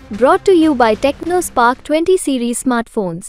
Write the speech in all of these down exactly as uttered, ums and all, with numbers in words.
Brought to you by TechnoSpark twenty series smartphones.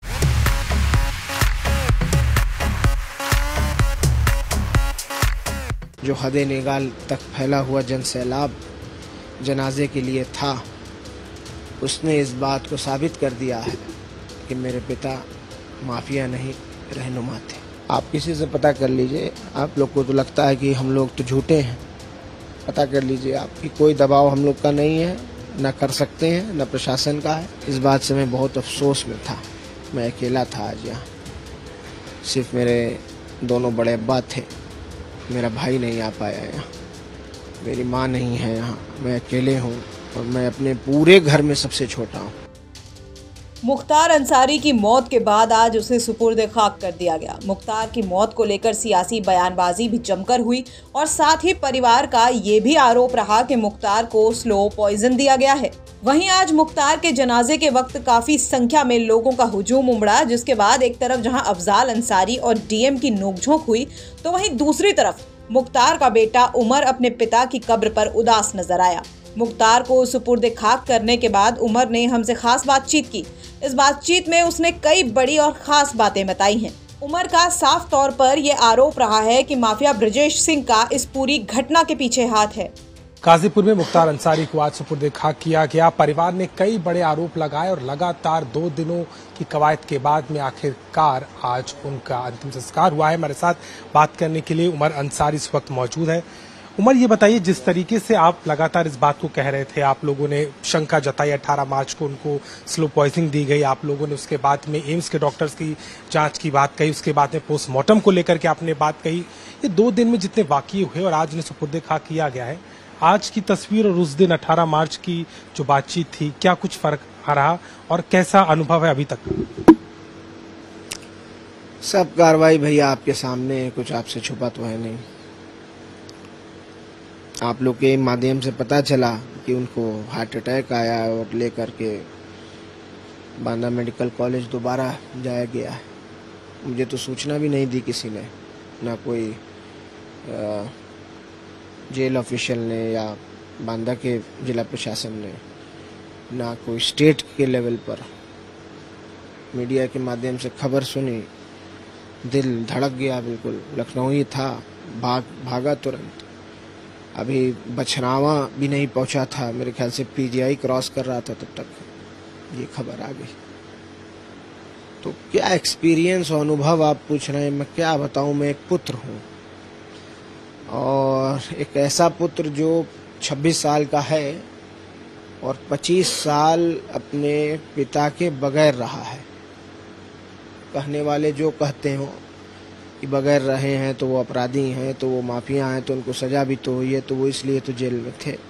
जो हदे निगाल तक फैला हुआ जन सैलाब जनाजे के लिए था, उसने इस बात को साबित कर दिया है कि मेरे पिता माफिया नहीं रहनुमा थे। आप किसी से पता कर लीजिए, आप लोग को तो लगता है कि हम लोग तो झूठे हैं। पता कर लीजिए, आपकी कोई दबाव हम लोग का नहीं है, न कर सकते हैं, न प्रशासन का है। इस बात से मैं बहुत अफसोस में था। मैं अकेला था आज यहाँ, सिर्फ मेरे दोनों बड़े अब्बा थे, मेरा भाई नहीं आ पाया यहाँ, मेरी माँ नहीं है यहाँ, मैं अकेले हूँ और मैं अपने पूरे घर में सबसे छोटा हूँ। मुख्तार अंसारी की मौत के बाद आज उसे सुपुर्द खाक कर दिया गया। मुख्तार की मौत को लेकर सियासी बयानबाजी भी जमकर हुई और साथ ही परिवार का ये भी आरोप रहा कि मुख्तार को स्लो पॉइजन दिया गया है। वहीं आज मुख्तार के जनाजे के वक्त काफी संख्या में लोगों का हुजूम उमड़ा, जिसके बाद एक तरफ जहां अफजाल अंसारी और डीएम की नोकझोंक हुई, तो वहीं दूसरी तरफ मुख्तार का बेटा उमर अपने पिता की कब्र पर उदास नजर आया। मुख्तार को सुपुर्द खाक करने के बाद उमर ने हमसे खास बातचीत की। इस बातचीत में उसने कई बड़ी और खास बातें बताई हैं। उमर का साफ तौर पर यह आरोप रहा है कि माफिया ब्रजेश सिंह का इस पूरी घटना के पीछे हाथ है। गाजीपुर में मुख्तार अंसारी को आज सुपुर्द खाक किया गया। परिवार ने कई बड़े आरोप लगाए और लगातार दो दिनों की कवायद के बाद में आखिरकार आज उनका अंतिम संस्कार हुआ है। हमारे साथ बात करने के लिए उमर अंसारी इस वक्त मौजूद है। उमर, ये बताइए, जिस तरीके से आप लगातार इस बात को कह रहे थे, आप लोगों ने शंका जताई, अठारह मार्च को उनको स्लो पॉइजनिंग दी गई, आप लोगों ने उसके बाद में एम्स के डॉक्टर्स की जांच की बात कही, उसके बाद में पोस्टमार्टम को लेकर के आपने बात कही। ये दो दिन में जितने वाकये हुए और आज उन्हें सुपुर्द खाक किया गया है, आज की तस्वीर और उस दिन अठारह मार्च की जो बातचीत थी, क्या कुछ फर्क आ रहा और कैसा अनुभव है अभी तक? सब कार्रवाई भैया आपके सामने है, कुछ आपसे छुपा तो है नहीं। आप लोग के माध्यम से पता चला कि उनको हार्ट अटैक आया और लेकर के बांदा मेडिकल कॉलेज दोबारा जाया गया है। मुझे तो सूचना भी नहीं दी किसी ने, ना कोई आ, जेल ऑफिशियल ने या बांदा के जिला प्रशासन ने, ना कोई स्टेट के लेवल पर। मीडिया के माध्यम से खबर सुनी, दिल धड़क गया, बिल्कुल लखनऊ ही था, भाग भागा तुरंत। अभी बछरावा भी नहीं पहुंचा था, मेरे ख्याल से पीजीआई क्रॉस कर रहा था, तब तक ये खबर आ गई। तो क्या एक्सपीरियंस और अनुभव आप पूछ रहे हैं, मैं क्या बताऊं। मैं एक पुत्र हूं और एक ऐसा पुत्र जो छब्बीस साल का है और पच्चीस साल अपने पिता के बगैर रहा है। कहने वाले जो कहते हो कि बगैर रहे हैं तो वो अपराधी हैं, तो वो माफिया हैं, तो उनको सजा भी तो हुई है, तो वो इसलिए तो जेल में थे।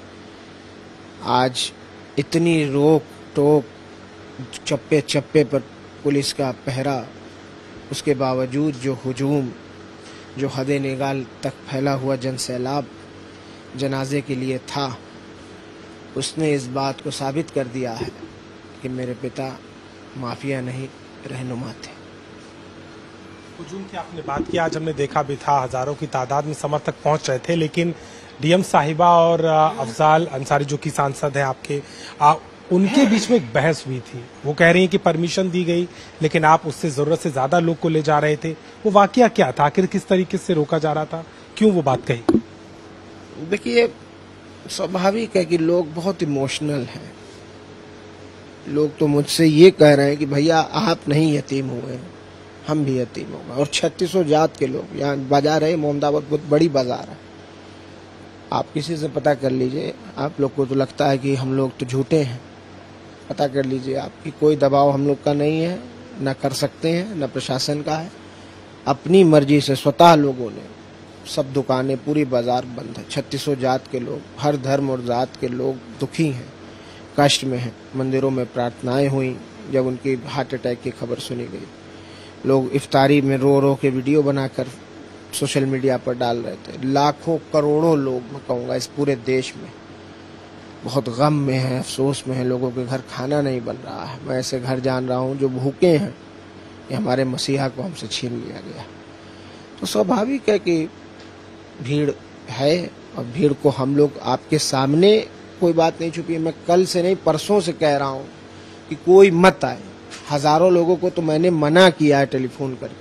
आज इतनी रोक टोक, चप्पे चप्पे पर पुलिस का पहरा, उसके बावजूद जो हुजूम, जो हदे निगाल तक फैला हुआ जन सैलाब जनाजे के लिए था, उसने इस बात को साबित कर दिया है कि मेरे पिता माफिया नहीं रहनुमा थे। हुजूम की आपने बात की, आज हमने देखा भी था हजारों की तादाद में समर्थक पहुंच रहे थे, लेकिन डीएम साहिबा और अफजाल अंसारी जो कि सांसद हैं आपके, आ, उनके बीच में एक बहस हुई थी। वो कह रही हैं कि परमिशन दी गई, लेकिन आप उससे जरूरत से ज्यादा लोग को ले जा रहे थे। वो वाकया क्या था, आखिर किस तरीके से रोका जा रहा था, क्यों वो बात कही? देखिए, स्वाभाविक है कि लोग बहुत इमोशनल हैं। लोग तो मुझसे ये कह रहे हैं कि भैया आप नहीं यतीम हुए हैं, हम भी यतीम हो गए। और छत्तीसों जात के लोग, यहाँ बाजार है मोहम्मदाबाद, बहुत बड़ी बाजार है, आप किसी से पता कर लीजिए। आप लोग को तो लगता है कि हम लोग तो झूठे हैं। पता कर लीजिए, आपकी कोई दबाव हम लोग का नहीं है, न कर सकते हैं, न प्रशासन का है। अपनी मर्जी से स्वतः लोगों ने, सब दुकानें, पूरी बाजार बंद है। छत्तीसों जात के लोग, हर धर्म और जात के लोग दुखी हैं, कष्ट में हैं। मंदिरों में प्रार्थनाएं हुई जब उनकी हार्ट अटैक की खबर सुनी गई। लोग इफ्तारी में रो रो के वीडियो बनाकर सोशल मीडिया पर डाल रहे थे। लाखों करोड़ों लोग, मैं कहूँगा, इस पूरे देश में बहुत गम में हैं, अफसोस में हैं। लोगों के घर खाना नहीं बन रहा है। मैं ऐसे घर जान रहा हूँ जो भूखे हैं, ये हमारे मसीहा को हमसे छीन लिया गया। तो स्वाभाविक है कि भीड़ है और भीड़ को हम लोग आपके सामने कोई बात नहीं छुपी है। मैं कल से नहीं परसों से कह रहा हूँ कि कोई मत आए। हजारों लोगों को तो मैंने मना किया है टेलीफोन करके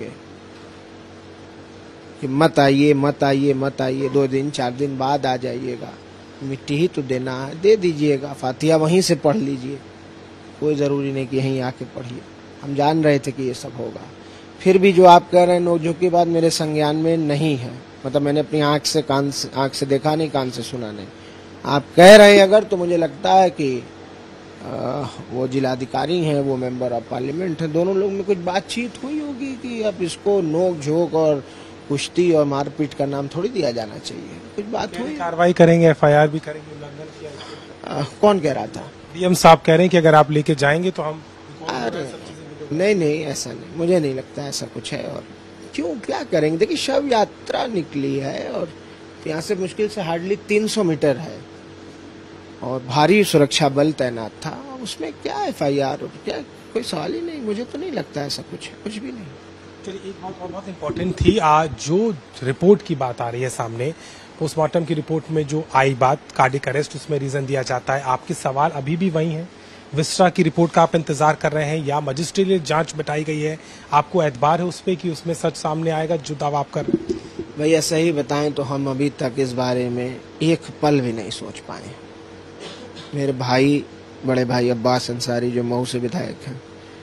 कि मत आइए मत आइए मत आइए, दो दिन चार दिन बाद आ जाइएगा, मिट्टी ही तो देना है, दे दीजिएगा, फातिहा वहीं से पढ़ लीजिए, कोई ज़रूरी नहीं कि यहीं आके पढ़िए। हम जान रहे थे कि ये सब होगा, फिर भी जो आप कह रहे हैं नोकझोंक की बात मेरे संज्ञान में नहीं है। मतलब मैंने अपनी आंख से कान से आंख से देखा नहीं, कान से सुना नहीं। आप कह रहे हैं अगर, तो मुझे लगता है कि आ, वो जिलाधिकारी हैं, वो मेंबर ऑफ पार्लियामेंट हैं, दोनों लोग में कुछ बातचीत हुई होगी कि अब इसको नोक झोंक और कुश्ती और मारपीट का नाम थोड़ी दिया जाना चाहिए। कुछ बात हुई, कार्रवाई करेंगे, एफ आई आर भी करेंगे, उल्लंघन किया। आ, कौन कह रहा था? डीएम साहब कह रहे हैं कि अगर आप लेके जाएंगे तो हम। अरे नहीं नहीं, ऐसा नहीं, मुझे नहीं लगता ऐसा कुछ है। और क्यों, क्या करेंगे? देखिए शव यात्रा निकली है और यहाँ से मुश्किल से हार्डली तीन सौ मीटर है और भारी सुरक्षा बल तैनात था, उसमें क्या एफ आई आर और क्या, कोई सवाल ही नहीं। मुझे तो नहीं लगता ऐसा कुछ है, कुछ भी नहीं। चलिए, एक बात और बहुत इम्पोर्टेंट थी, आज जो रिपोर्ट की बात आ रही है सामने, पोस्टमार्टम की रिपोर्ट में जो आई बात कार्डिक अरेस्ट, उसमें रीजन दिया जाता है। आपके सवाल अभी भी वही हैं? विस्टा की रिपोर्ट का आप इंतजार कर रहे हैं या मजिस्ट्रेट जांच बिठाई गई है? आपको एतबार है उस पर कि उसमें सच सामने आएगा जो दावा आप कर रहे हैं? भैया सही बताएं तो हम अभी तक इस बारे में एक पल भी नहीं सोच पाए। मेरे भाई, बड़े भाई अब्बास अंसारी जो मऊ से विधायक हैं,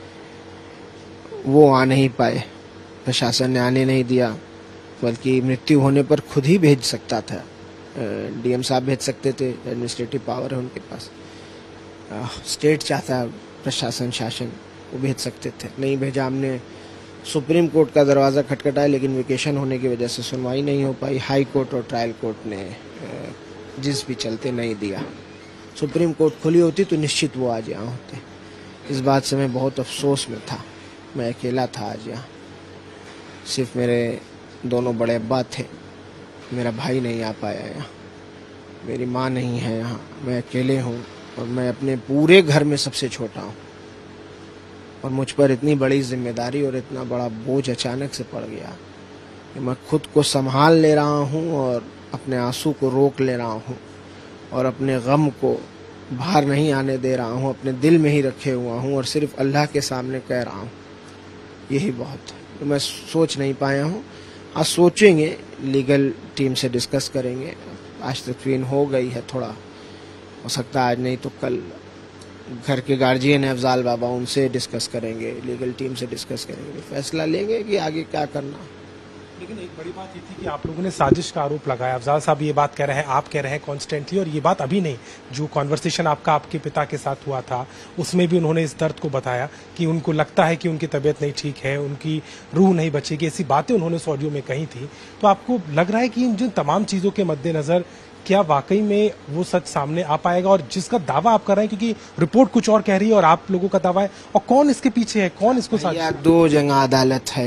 वो आ नहीं पाए, प्रशासन ने आने नहीं दिया, बल्कि मृत्यु होने पर खुद ही भेज सकता था। डीएम साहब भेज सकते थे, एडमिनिस्ट्रेटिव पावर है उनके पास। स्टेट चाहता है, प्रशासन शासन, वो भेज सकते थे, नहीं भेजा। हमने सुप्रीम कोर्ट का दरवाज़ा खटखटाया, लेकिन वेकेशन होने की वजह से सुनवाई नहीं हो पाई। हाई कोर्ट और ट्रायल कोर्ट ने जिस भी चलते नहीं दिया। सुप्रीम कोर्ट खुली होती तो निश्चित वो आज यहाँ होते। इस बात से मैं बहुत अफसोस में था, मैं अकेला था आज यहाँ। सिर्फ मेरे दोनों बड़े अब्बा थे, मेरा भाई नहीं आ पाया यहाँ, मेरी माँ नहीं है यहाँ, मैं अकेले हूँ और मैं अपने पूरे घर में सबसे छोटा हूँ। और मुझ पर इतनी बड़ी जिम्मेदारी और इतना बड़ा बोझ अचानक से पड़ गया कि मैं खुद को संभाल ले रहा हूँ और अपने आंसू को रोक ले रहा हूँ और अपने गम को बाहर नहीं आने दे रहा हूँ, अपने दिल में ही रखे हुआ हूँ और सिर्फ अल्लाह के सामने कह रहा हूँ, यही बहुत है। तो मैं सोच नहीं पाया हूँ, आज सोचेंगे, लीगल टीम से डिस्कस करेंगे। आज तकरीन हो गई है, थोड़ा हो सकता है आज नहीं तो कल घर के गार्जियन है अफजाल बाबा, उनसे डिस्कस करेंगे, लीगल टीम से डिस्कस करेंगे, फैसला लेंगे कि आगे क्या करना। लेकिन एक बड़ी बात ये थी कि आप लोगों ने साजिश का आरोप लगाया। अफजाल साहब ये बात कह रहे हैं, आप कह रहे हैं कॉन्स्टेंटली, और ये बात अभी नहीं, जो कॉन्वर्सेशन आपका आपके पिता के साथ हुआ था उसमें भी उन्होंने इस दर्द को बताया कि उनको लगता है कि उनकी तबीयत नहीं ठीक है, उनकी रूह नहीं बचेगी, ऐसी बातें उन्होंने इस ऑडियो में कही थी। तो आपको लग रहा है कि इन जिन तमाम चीज़ों के मद्देनजर क्या वाकई में वो सच सामने आ पाएगा? और जिसका दावा आप कर रहे हैं, क्योंकि रिपोर्ट कुछ और कह रही है और आप लोगों का दावा है, और कौन इसके पीछे है, कौन इसको साजिश? दो जगह अदालत है,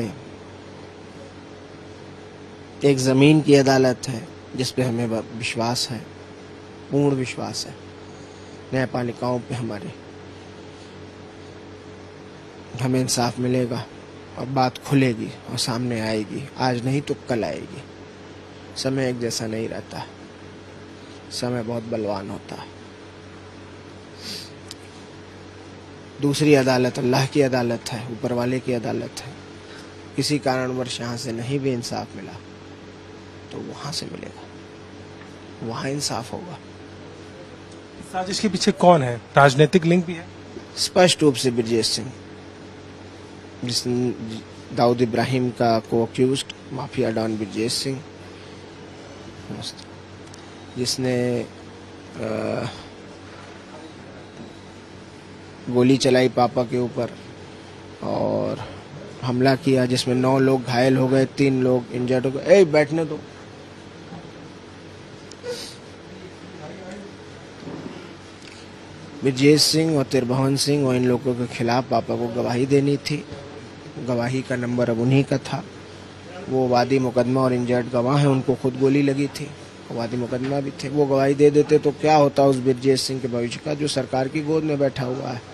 एक जमीन की अदालत है जिस पे हमें विश्वास है, पूर्ण विश्वास है, न्यायपालिकाओं पे हमारे, हमें इंसाफ मिलेगा और बात खुलेगी और सामने आएगी। आज नहीं तो कल आएगी। समय एक जैसा नहीं रहता, समय बहुत बलवान होता है। दूसरी अदालत अल्लाह की अदालत है, ऊपर वाले की अदालत है। किसी कारणवश यहाँ से नहीं भी इंसाफ मिला तो वहां से मिलेगा, वहां इंसाफ होगा। साजिश के पीछे कौन है? राजनीतिक लिंक भी है? स्पष्ट रूप से ब्रजेश सिंह, जिसने दाऊद इब्राहिम का को accused mafia don Brajesh Singh, जिसने आ, गोली चलाई पापा के ऊपर और हमला किया, जिसमें नौ लोग घायल हो गए, तीन लोग इंजर्ड हो गए। ए बैठने दो। ब्रजेश सिंह और तिरभवन सिंह और इन लोगों के खिलाफ पापा को गवाही देनी थी। गवाही का नंबर अब उन्हीं का था। वो वादी मुकदमा और इंजर्ड गवाह हैं, उनको खुद गोली लगी थी, वादी मुकदमा भी थे। वो गवाही दे देते तो क्या होता उस ब्रजेश सिंह के भविष्य का, जो सरकार की गोद में बैठा हुआ है,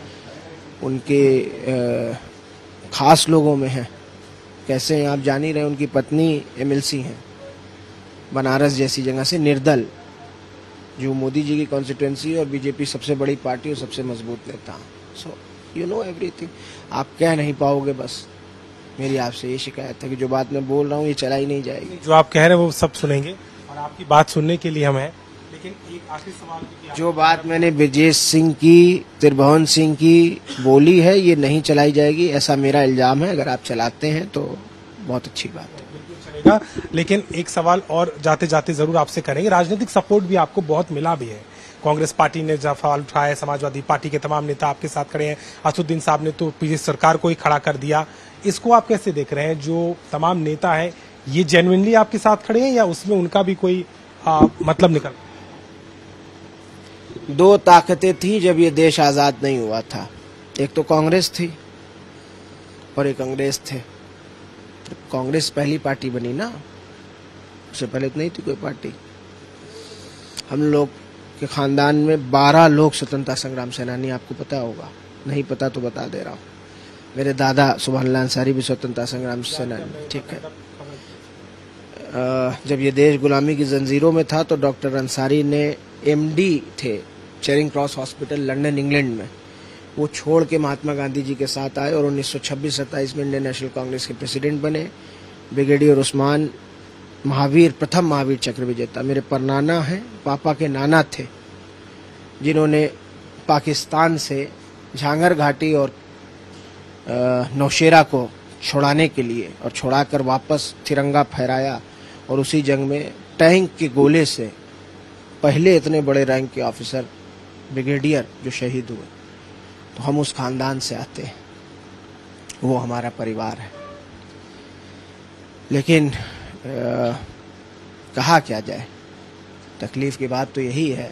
उनके खास लोगों में है। कैसे हैं आप जान ही रहे, उनकी पत्नी एमएलसी हैं बनारस जैसी जगह से, निर्दल, जो मोदी जी की कॉन्स्टिट्यूंसी और बीजेपी सबसे बड़ी पार्टी और सबसे मजबूत नेता। So you know everything. आप कह नहीं पाओगे, बस मेरी आपसे ये शिकायत है कि जो बात मैं बोल रहा हूँ ये चलाई नहीं जाएगी। जो आप कह रहे हैं वो सब सुनेंगे और आपकी बात सुनने के लिए हम हैं, लेकिन एक आखिरी सवाल कि जो बात मैंने ब्रजेश सिंह की, त्रिभुवन सिंह की बोली है ये नहीं चलाई जाएगी, ऐसा मेरा इल्जाम है। अगर आप चलाते हैं तो बहुत अच्छी बात है, बिल्कुल चलेगा। लेकिन एक सवाल और जाते जाते जरूर आपसे करेंगे, राजनीतिक सपोर्ट भी आपको बहुत मिला भी है। कांग्रेस पार्टी ने जब सवाल उठाया, समाजवादी पार्टी के तमाम नेता आपके साथ खड़े हैं, असदुद्दीन साहब ने तो पीछे सरकार को ही खड़ा कर दिया। इसको आप कैसे देख रहे हैं? जो तमाम नेता हैं ये जेन्युइनली आपके साथ खड़े हैं या उसमें उनका भी कोई आ, मतलब निकल? दो ताकतें थी जब ये देश आजाद नहीं हुआ था, एक तो कांग्रेस थी और एक अंग्रेज थे। तो कांग्रेस पहली पार्टी बनी ना, उससे पहले तो नहीं थी कोई पार्टी। हम लोग के खानदान में बारह लोग स्वतंत्रता संग्राम सेनानी, आपको पता होगा, नहीं पता तो बता दे रहा हूँ। मेरे दादा सुभान अंसारी भी स्वतंत्रता संग्राम सेनानी, ठीक है। जब ये देश गुलामी की जंजीरों में था तो डॉक्टर अंसारी ने एमडी थे Charing Cross hospital London England में, वो छोड़ के महात्मा गांधी जी के साथ आए और उन्नीस सौ छब्बीस सत्ताईस में इंडियन नेशनल कांग्रेस के प्रेसिडेंट बने। ब्रिगेडियर उस्मान महावीर, प्रथम महावीर चक्र विजेता मेरे परनाना हैं, पापा के नाना थे, जिन्होंने पाकिस्तान से झांगर घाटी और नौशेरा को छुड़ाने के लिए और छुड़ाकर वापस तिरंगा फहराया और उसी जंग में टैंक के गोले से पहले इतने बड़े रैंक के ऑफिसर ब्रिगेडियर जो शहीद हुए। तो हम उस खानदान से आते हैं, वो हमारा परिवार है। लेकिन आ, कहा क्या जाए, तकलीफ की बात तो यही है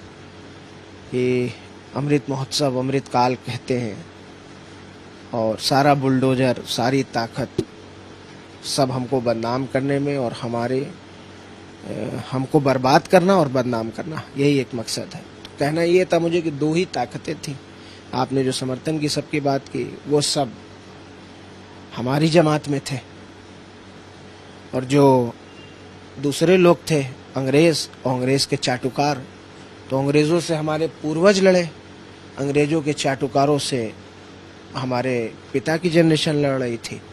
कि अमृत महोत्सव, अमृत काल कहते हैं और सारा बुलडोजर, सारी ताकत सब हमको बदनाम करने में और हमारे हमको बर्बाद करना और बदनाम करना, यही एक मकसद है। तो कहना ये था मुझे कि दो ही ताकतें थी। आपने जो समर्थन की सबकी बात की, वो सब हमारी जमात में थे और जो दूसरे लोग थे अंग्रेज और अंग्रेज के चाटुकार, तो अंग्रेजों से हमारे पूर्वज लड़े, अंग्रेजों के चाटुकारों से हमारे पिता की जनरेशन लड़ रही थी,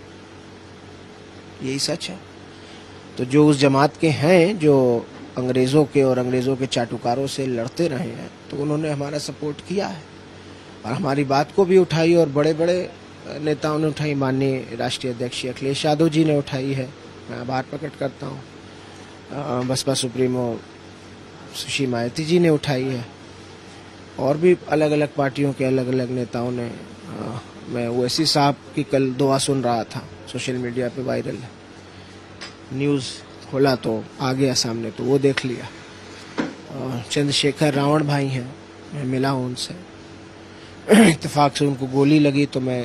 यही सच है। तो जो उस जमात के हैं जो अंग्रेजों के और अंग्रेजों के चाटुकारों से लड़ते रहे हैं, तो उन्होंने हमारा सपोर्ट किया है और हमारी बात को भी उठाई और बड़े बड़े नेताओं ने उठाई। माननीय राष्ट्रीय अध्यक्ष अखिलेश यादव जी ने उठाई है, मैं आभार प्रकट करता हूँ। बसपा सुप्रीमो सुश्री मायावती जी ने उठाई है और भी अलग अलग पार्टियों के अलग अलग नेताओं ने। आ, मैं ओवैसी साहब की कल दुआ सुन रहा था, सोशल मीडिया पे वायरल है, न्यूज़ खोला तो आ गया सामने, तो वो देख लिया। चंद्रशेखर रावण भाई हैं, मैं मिला हूँ उनसे, इत्तेफाक से उनको गोली लगी तो मैं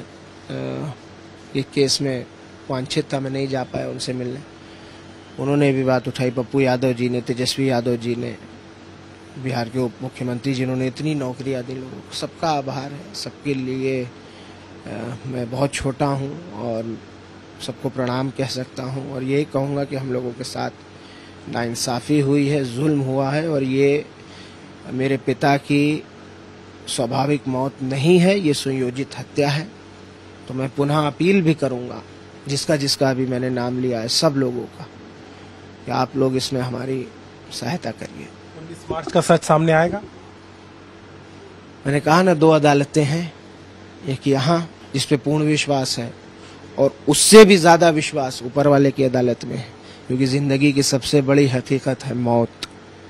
एक केस में वांछित था, मैं नहीं जा पाया उनसे मिलने। उन्होंने भी बात उठाई, पप्पू यादव जी ने, तेजस्वी यादव जी ने, बिहार के उप मुख्यमंत्री जिन्होंने इतनी नौकरियां दी लोगों को, सबका आभार है। सबके लिए आ, मैं बहुत छोटा हूं और सबको प्रणाम कह सकता हूं और यही कहूंगा कि हम लोगों के साथ नाइंसाफ़ी हुई है, जुल्म हुआ है और ये मेरे पिता की स्वाभाविक मौत नहीं है, ये सुनियोजित हत्या है। तो मैं पुनः अपील भी करूंगा, जिसका जिसका अभी मैंने नाम लिया है, सब लोगों का, कि आप लोग इसमें हमारी सहायता करिए। उन्नीस मार्च का सच सामने आएगा। मैंने कहा ना, दो अदालतें हैं, एक यहाँ जिस पे पूर्ण विश्वास है और उससे भी ज्यादा विश्वास ऊपर वाले की अदालत में है, क्योंकि जिंदगी की सबसे बड़ी हकीकत है मौत।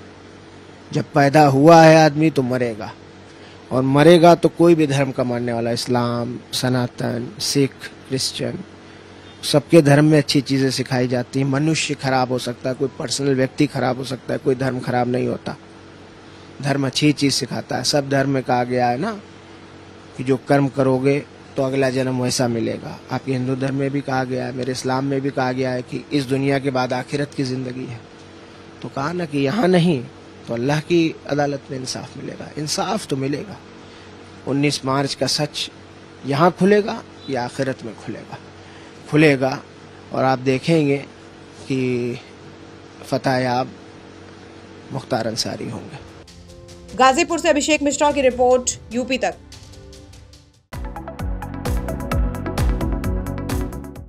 जब पैदा हुआ है आदमी तो मरेगा और मरेगा तो कोई भी धर्म का मानने वाला, इस्लाम, सनातन, सिख, क्रिश्चियन, सबके धर्म में अच्छी चीजें सिखाई जाती हैं। मनुष्य खराब हो सकता है, कोई पर्सनल व्यक्ति खराब हो सकता है, कोई धर्म खराब नहीं होता। धर्म अच्छी चीज सिखाता है। सब धर्म में कहा गया है ना कि जो कर्म करोगे तो अगला जन्म वैसा मिलेगा। आपके हिंदू धर्म में भी कहा गया है, मेरे इस्लाम में भी कहा गया है कि इस दुनिया के बाद आखिरत की जिंदगी है। तो कहा ना कि यहाँ नहीं तो अल्लाह की अदालत में इंसाफ मिलेगा। इंसाफ तो मिलेगा। उन्नीस मार्च का सच यहाँ खुलेगा या आखिरत में खुलेगा? खुलेगा और आप देखेंगे कि फतेहयाब मुख्तार अंसारी होंगे। गाजीपुर से अभिषेक मिश्रा की रिपोर्ट, यूपी तक।